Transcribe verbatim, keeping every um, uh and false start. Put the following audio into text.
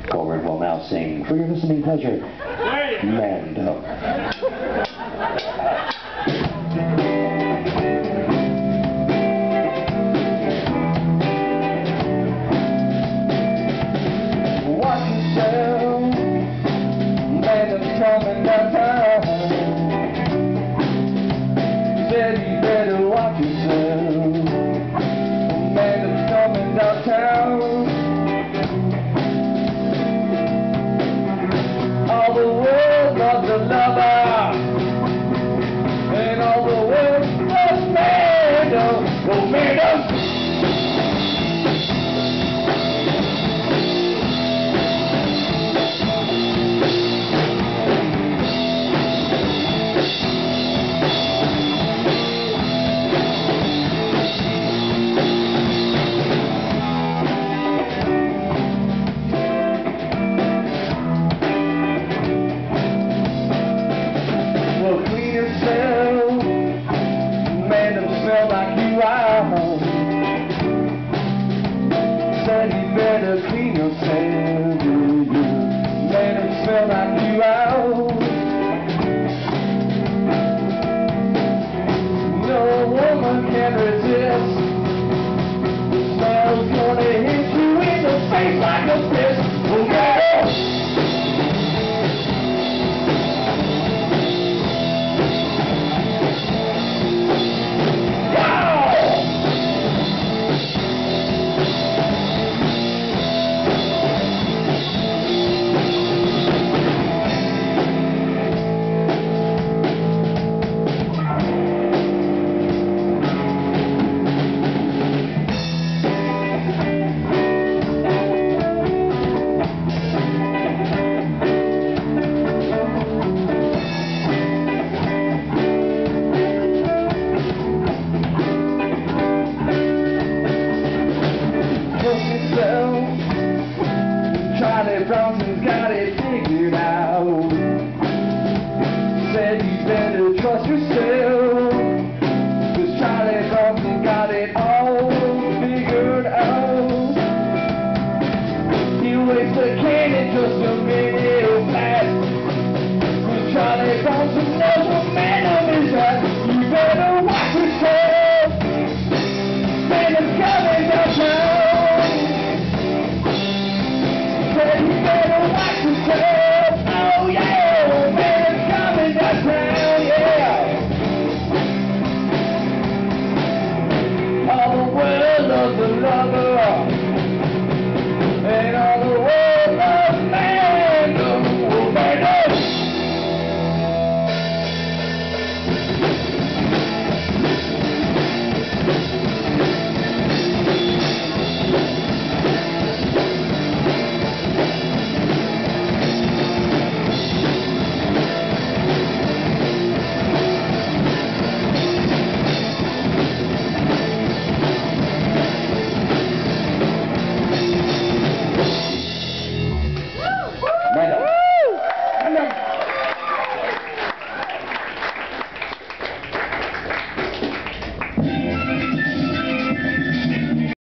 Forward will now sing, for your listening pleasure, Mando. Watch yourself, Mando's coming downtown. Said you better watch yourself, Mando's coming downtown. All the world loves a lover, and all the world loves Mando. Oh, Mando! Smell like you out. Said you better clean yourself, yeah. Man, it smell like you out. No woman can resist. The smell's gonna hit you in the face like a fist. Oh, yeah. Charlie Bronson's got it figured out. Said you better trust yourself, 'cause Charlie Bronson got it all figured out. He waits a can in just a minute.